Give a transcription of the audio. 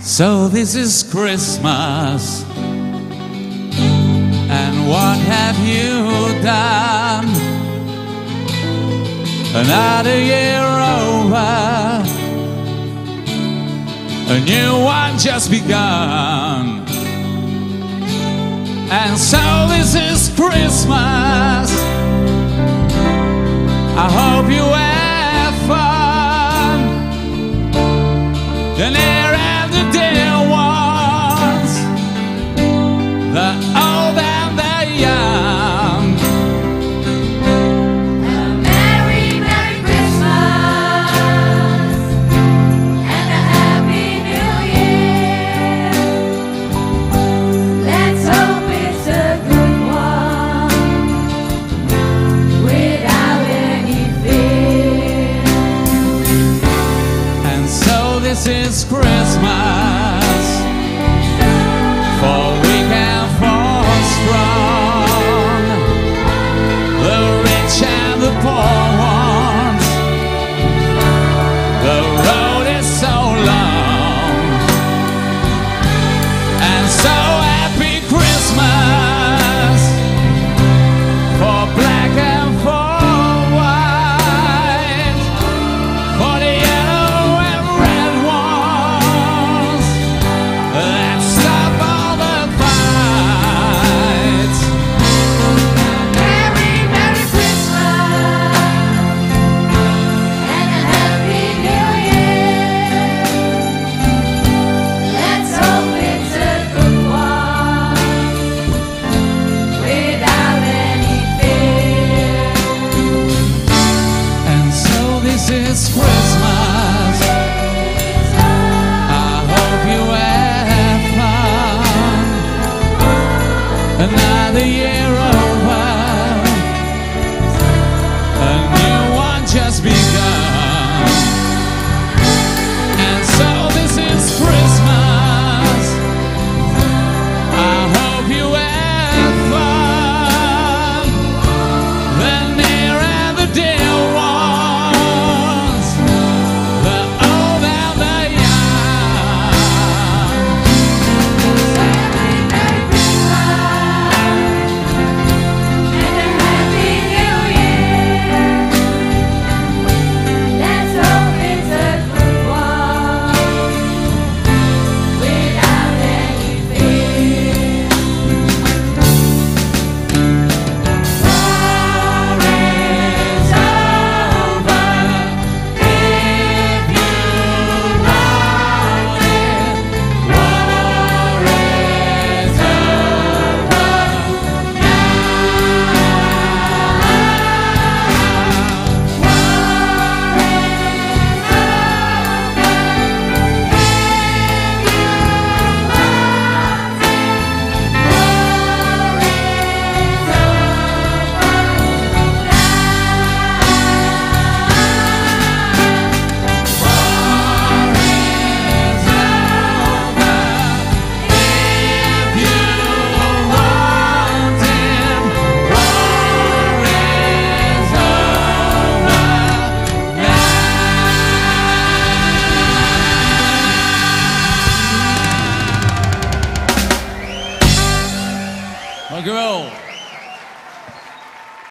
So this is Christmas, and what have you done? Another year over, a new one just begun. And so this is Christmas, I hope you have fun. The near and the dear ones, the old and the young. A Merry, Merry Christmas and a Happy New Year. Let's hope it's a good one without any fear. And so this is Christmas,